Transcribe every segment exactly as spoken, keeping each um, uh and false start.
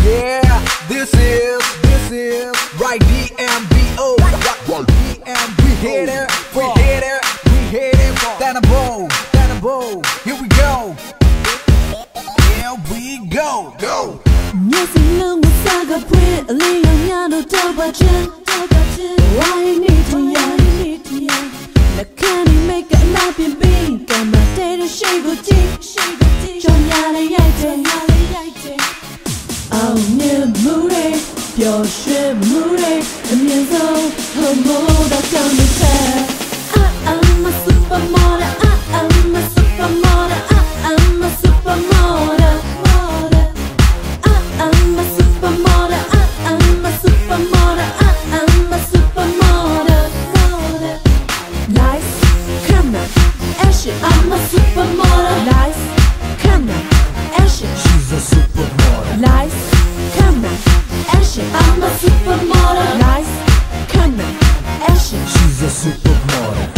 Yeah, this is, this is right D M B O. D M B O. We hit it, we hit it, we hit it. Then a bow, then a bow. Here we go. Here we go. Go. Music long with saga print, Leon Yano Tobajan. Why you need to young, you need to young. The candy make a laughing bean. Come my day to shake a tick, shake a tick. John Yale Yate, Yale Yate. Oh, new moody, your ship moody. And you know, her mood, I come to tell. I'm a supermodel, I'm a supermodel, I'm a supermodel. I'm a supermodel, I'm a supermodel, I'm a supermodel. Lights, camera, action. I'm a supermodel. Lights, camera, action. She's a supermodel. Lights, camera, action. I'm a supermodel. Lights, camera, action. She's a supermodel.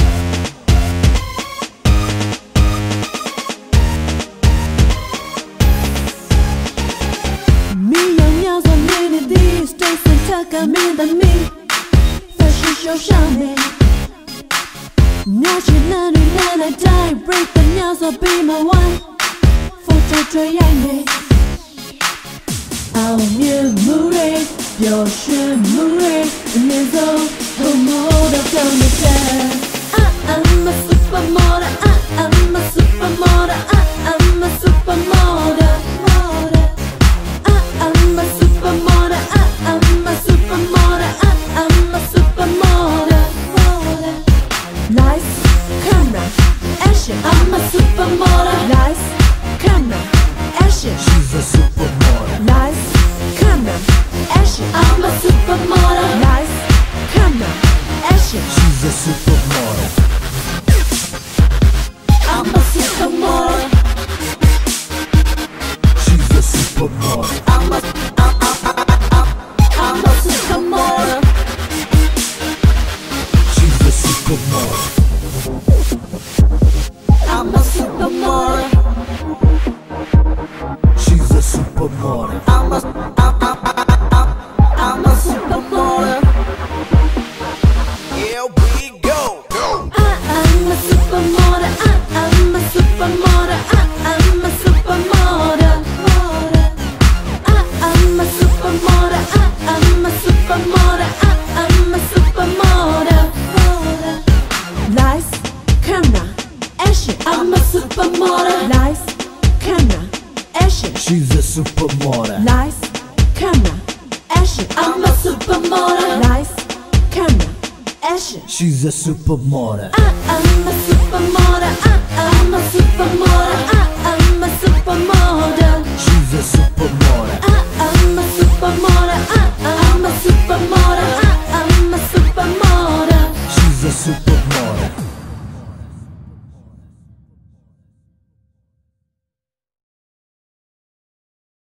I'm in the me Fashion show 上面拿起那女人来带 Break the news or be my wife 负责最爱你 Oh you moody 有时 moody 你走后模的等你看 I'm a supermodel I'm a supermodel I'm a supermodel I'm a supermodel I'm a supermodel, I'm a supermodel. Lights, camera, action. I'm a supermodel. Lights, camera, action. She's a supermodel. Lights, camera, action. I'm a supermodel. Lights, camera, action. She's a supermodel. I'm a supermodel. She's a supermodel. I'm a I'm a supermodel. She's a supermodel. I'm a supermodel. She's a supermodel. I'm a I'm, I'm, I'm a supermodel. Here we go. Go. I'm a supermodel. I'm a supermodel. I'm a supermodel. I'm a supermodel. I'm a supermodel, I'm a supermodel. Lights, camera, action. I'm a supermodel. Lights, camera, action. She's a supermodel. Lights, camera, action. I'm a supermodel. Lights, camera, action. She's a supermodel. I'm a supermodel.